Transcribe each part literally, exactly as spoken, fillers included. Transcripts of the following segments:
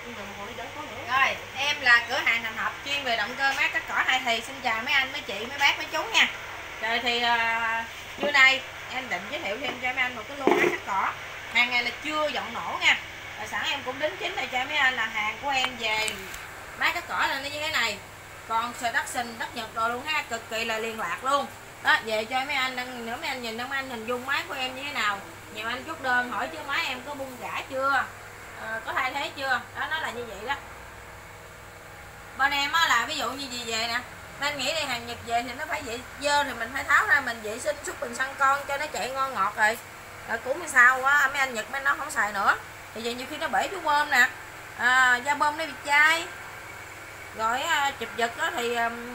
Rồi, em là cửa hàng thành hợp chuyên về động cơ mát cắt cỏ hai thì. Xin chào mấy anh, mấy chị, mấy bác, mấy chú nha. Rồi thì uh, như này em định giới thiệu thêm cho mấy anh một cái lô mát cắt cỏ. Hàng này là chưa dọn nổ nha. Rồi sẵn em cũng đính chính đây cho mấy anh là hàng của em về mát cắt cỏ là nó như thế này. Còn production đất Nhật rồi luôn ha, cực kỳ là liên lạc luôn. Đó, về cho mấy anh, nữa mấy anh nhìn mấy anh hình dung máy của em như thế nào. Nhiều anh chốt đơn hỏi chứ máy em có bung gã chưa, à, có thay thế chưa, đó nó là như vậy đó. Bên em á là ví dụ như gì về nè, nên nghĩ đi hàng Nhật về thì nó phải vậy dơ thì mình phải tháo ra mình vệ sinh xúc bình xăng con cho nó chạy ngon ngọt rồi. Rồi cũng như sao á mấy anh Nhật mấy nó không xài nữa. Thì vậy nhiều khi nó bể chú bơm nè, à, da bơm nó bị chai. Rồi à, chụp giật đó thì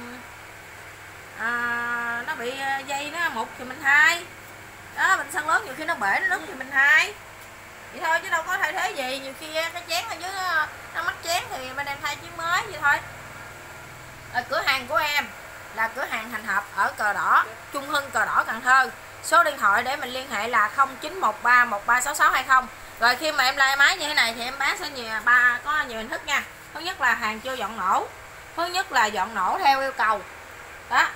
à, nó bị dây nó mục thì mình thay. Đó, bình xăng lớn nhiều khi nó bể nó nứt thì mình thay. Vậy thôi chứ đâu có thay thế gì, nhiều khi cái chén ở dưới nó, nó mắc chén thì bên em thay chén mới vậy thôi. Ở cửa hàng của em là cửa hàng thành hợp ở Cờ Đỏ, Trung Hưng, Cờ Đỏ, Cần Thơ. Số điện thoại để mình liên hệ là không chín một ba một ba sáu sáu hai không. Rồi khi mà em lai máy như thế này thì em bán sẽ nhiều ba có nhiều hình thức nha. Thứ nhất là hàng chưa dọn nổ, thứ nhất là dọn nổ theo yêu cầu đó,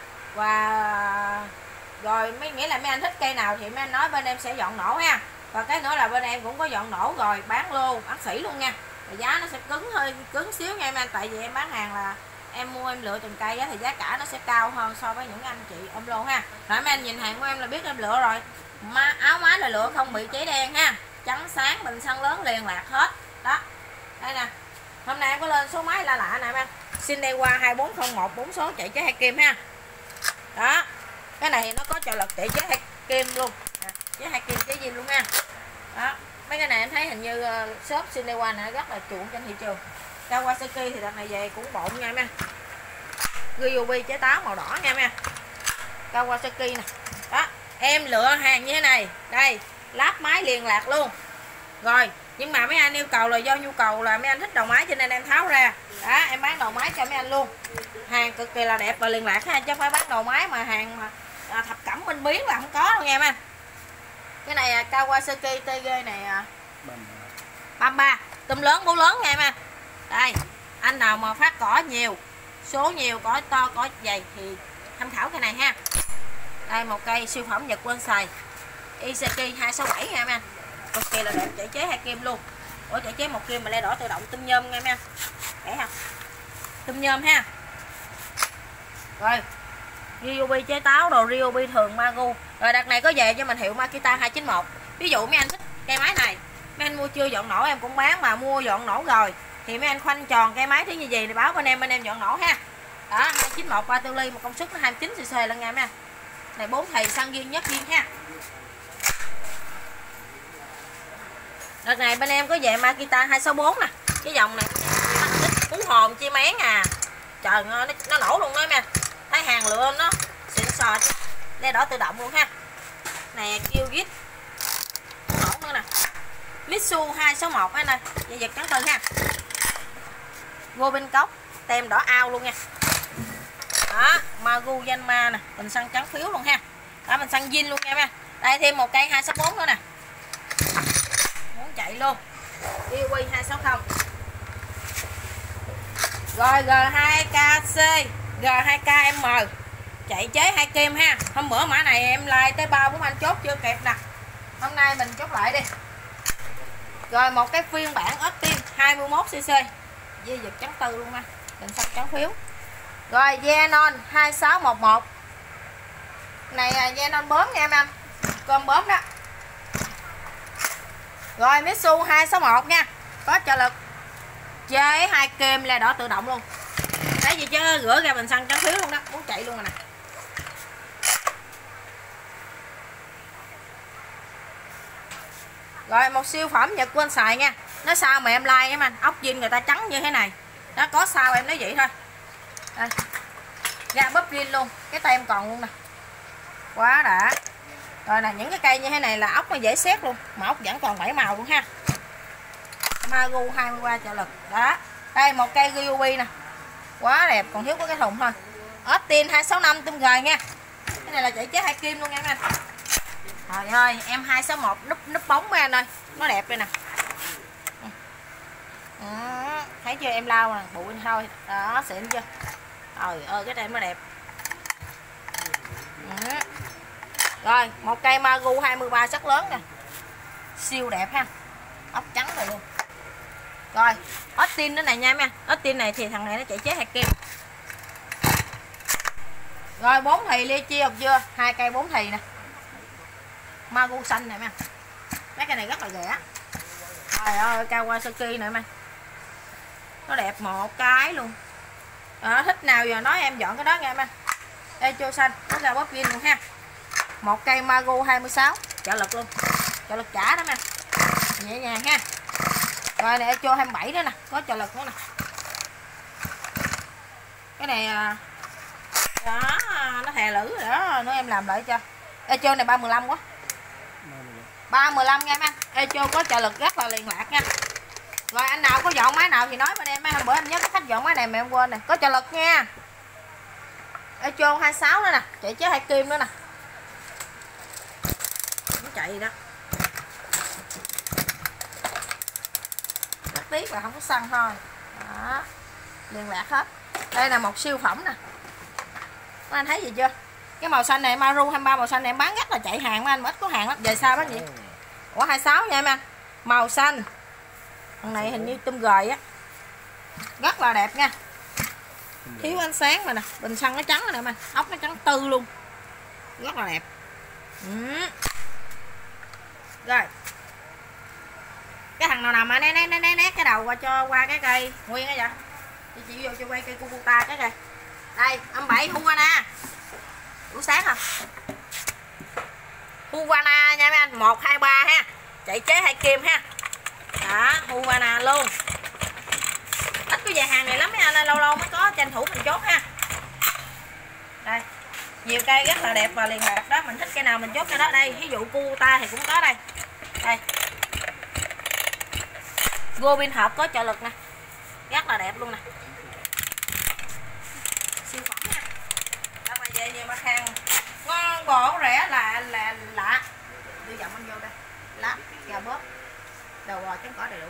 và rồi mấy nghĩa là mấy anh thích cây nào thì mấy anh nói bên em sẽ dọn nổ ha. Và cái nữa là bên em cũng có dọn nổ rồi bán lô bán sỉ luôn nha. Và giá nó sẽ cứng, hơi cứng xíu nha mấy anh, tại vì em bán hàng là em mua em lựa từng cây á, thì giá cả nó sẽ cao hơn so với những anh chị ôm lô ha. Rồi mấy anh nhìn hàng của em là biết em lựa rồi. Má, áo má là lựa không bị cháy đen ha, trắng sáng, bình xăng lớn liền lạc hết đó. Đây nè, hôm nay em có lên số máy lạ lạ nè mấy anh, xin đây qua hai bốn không một bốn số chạy chế hai kim ha. Đó, cái này nó có trợ lực chạy chế hai kim luôn, chế hai kim chế zin luôn ha. Đó, mấy cái này em thấy hình như uh, shop Cinewa này rất là chuộng trên thị trường. Kawasaki thì đợt này về cũng bộn nha mấy anh. Ryobi chế táo màu đỏ nha mấy anh. Kawasaki nè. Đó, em lựa hàng như thế này, đây, lắp máy liền lạc luôn. Rồi, nhưng mà mấy anh yêu cầu là do nhu cầu là mấy anh thích đầu máy cho nên em tháo ra. Đó, em bán đầu máy cho mấy anh luôn. Hàng cực kỳ là đẹp và liền lạc ha, chứ không phải bán đầu máy mà hàng mà à, thập cẩm minh biến là không có đâu nha mấy anh. Cái này à, Kawasaki tê giê này à, ba mươi ba, tôm lớn bố lớn nha em. Đây, anh nào mà phát cỏ nhiều, số nhiều, cỏ to, cỏ dày thì tham khảo cái này ha. Đây một cây siêu phẩm Nhật quên xài Iseki hai sáu bảy nha em. Cực kỳ là đẹp, chạy chế hai kim luôn. Ủa chạy chế một kim mà le đỏ tự động tôm nhôm nha em. Để không? Tôm nhôm ha. Rồi, Ryobi chế táo đồ, Ryobi thường Magu. Rồi đợt này có về cho mình hiệu Makita hai chín một. Ví dụ mấy anh thích cây máy này, mấy anh mua chưa dọn nổ em cũng bán, mà mua dọn nổ rồi thì mấy anh khoanh tròn cây máy thứ như gì thì báo bên em, bên em dọn nổ ha. Đó, hai chín một ba tư ly, một công suất nó hai mươi chín xê xê lần nha mấy anh. Này bốn thầy xăng viên nhất viên ha. Đợt này bên em có về Makita hai sáu bốn nè. Cái dòng này cú hồn chi mén à. Trời ơi, nó, nó nổ luôn đó mấy anh. Thấy hàng lựa nó xịn sò chứ. Le đỏ tự động luôn ha. Nè kêu gít nổ nữa nè. Mitsu hai sáu một anh ơi, dây giật trắng tư ha. Vô bên cốc, tem đỏ ao luôn nha. Đó, Magu Yanma nè, bình xăng trắng phiếu luôn ha. Đó, bình xăng zin luôn nha em. Đây thêm một cây hai sáu bốn nữa nè. Muốn chạy luôn. Ryobi hai sáu không. Rồi G hai K C, G hai K M. Chạy chế hai kim ha. Hôm bữa mã này em like tới ba bốn anh chốt chưa kịp nè. Hôm nay mình chốt lại đi. Rồi một cái phiên bản Austin hai mươi mốt xê xê. Dây giật trắng tư luôn nha. Bình xăng trắng phiếu. Rồi Zenon hai sáu một một. Này là Zenon bướm nha em anh. Cơm bướm đó. Rồi Mitsu hai sáu một nha. Có trợ lực chế hai kim le đỏ tự động luôn. Thấy gì chứ rửa ra bình xăng trắng phiếu luôn đó. Muốn chạy luôn rồi nè. Rồi một siêu phẩm Nhật quên xài nha. Nó sao mà em like em anh, ốc zin người ta trắng như thế này. Nó có sao em nói vậy thôi. Đây. Ra bắp zin luôn, cái tem còn luôn nè. Quá đã. Rồi nè, những cái cây như thế này là ốc nó dễ xét luôn, mà ốc vẫn còn bảy màu luôn ha. Magu hai mươi ba trợ lực. Đó. Đây một cây Ryobi nè. Quá đẹp, còn thiếu có cái thùng thôi. Austin hai sáu năm tôm gời nha. Cái này là chạy chế hai kim luôn nha anh. Trời ơi, em hai sáu một núp núp bóng với anh ơi. Nó đẹp đây nè. Đó, thấy chưa em lau nè, bụi thôi. Đó, xịn chưa? Trời ơi cái này mới đẹp. Đó. Rồi, một cây Magu hai mươi ba sắc lớn nè. Siêu đẹp ha. Ốc trắng rồi luôn. Rồi, ớt tin nữa này nha em. Ớt tin này thì thằng này nó chạy chế hạt kim. Rồi bốn thì lia chia học chưa? Hai cây bốn thì nè. Magu xanh này em. Mấy cái này rất là rẻ. Trời ơi, Kawasaki này em. Nó đẹp một cái luôn. Đó, thích nào giờ nói em dọn cái đó nha em. Đây chô xanh, nó ra bóp pin luôn ha. Một cây Magu hai mươi sáu, trợ lực luôn. Trợ lực trả đó nha. Nhẹ nhàng ha. Rồi này chô hai mươi bảy nữa nè, có trợ lực nữa nè. Cái này đó, nó thè lử rồi đó, nữa em làm lại cho. Ê chô này ba mươi lăm quá. ba mươi lăm nha em. Ê chô có trợ lực rất là liền lạc nha. Rồi anh nào có dọn máy nào thì nói bên em. Hôm bữa em nhớ có khách dọn máy này mà em quên nè, có trợ lực nha. Ê chô hai mươi sáu nữa nè, chạy chế hai kim nữa nè. Nó chạy đó. Rất tiếc là không có xăng thôi. Đó. Liên lạc hết. Đây là một siêu phẩm nè. Mấy anh thấy gì chưa? Cái màu xanh này Maru hai mươi ba màu xanh này em bán rất là chạy hàng mấy anh, mà ít có hàng lắm. Về sao bác gì? Ủa hai mươi sáu nha em anh. Màu xanh. Thằng này hình như tôm gời á. Rất là đẹp nha. Thiếu ánh sáng mà nè, bình xăng nó trắng rồi nè em anh. Ốc nó trắng tư luôn. Rất là đẹp. Ừ. Rồi. Cái thằng nào nằm mà né né né né cái đầu qua cho qua cái cây nguyên á vậy. Chị chị vô cho quay cây Kubota cái kìa. Đây, âm bảy Huvana. Đủ sáng hả? Huvana nha mấy anh, một hai ba ha. Chạy chế hai kim ha. Đó, Huvana luôn. Ít có vài hàng này lắm mấy anh ơi, lâu lâu mới có, tranh thủ mình chốt ha. Đây. Nhiều cây rất là đẹp và liền lạc đó, mình thích cây nào mình chốt cái đó. Đây, ví dụ Kubota thì cũng có đây. Đây. Gô pin hộp có trợ lực nè. Rất là đẹp luôn nè. Siêu phẩm nha. Đó mà về nhiều mặt hàng ngon bổ rẻ là là lạ. Đưa giọng anh vô đây. Lá, gà bóp. Đầu bò trắng cỏ đầy đủ.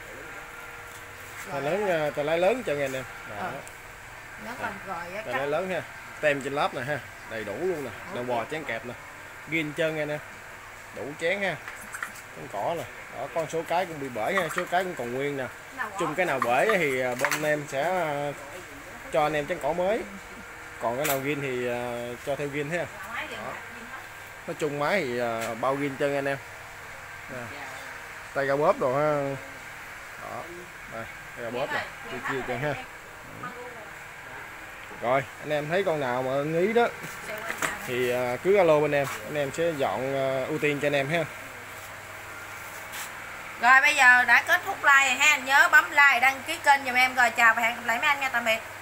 Tài lớn, tài lái lớn cho nghe nè. Ờ. Nó còn rồi tài lái lớn ha. Tem trên lớp nè ha. Đầy đủ luôn nè. Đầu bò chén kẹp nè. Ghi chân nghe nè. Đủ chén ha. Chén cỏ nè. Đó, con số cái cũng bị bể ha, số cái cũng còn nguyên nè. Chung cái nào bể thì bên anh em sẽ cho anh em chén cỏ mới. Còn cái nào gin thì cho theo gin ha. Đó. Nói chung máy thì bao gin chân anh em. Nè. Tay ga bóp rồi ha. Đó. Đây, tay ga bóp nè, chia chia chân ha. Rồi, anh em thấy con nào mà nghĩ đó thì cứ alo bên em, anh em sẽ dọn ưu tiên cho anh em ha. Rồi bây giờ đã kết thúc like rồi ha, nhớ bấm like, đăng ký kênh giùm em rồi, chào và hẹn gặp lại mấy anh nha, tạm biệt.